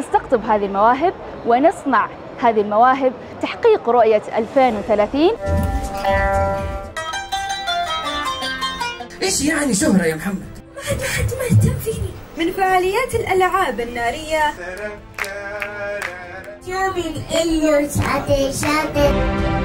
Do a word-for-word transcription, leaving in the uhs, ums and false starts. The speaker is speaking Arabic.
نستقطب هذه المواهب ونصنع هذه المواهب تحقيق رؤية ألفين وثلاثين. إيش يعني شهرة يا محمد؟ ما حد ما حد مهتم فيني. من فعاليات الألعاب النارية شوفي الإليوت عتي شاطر.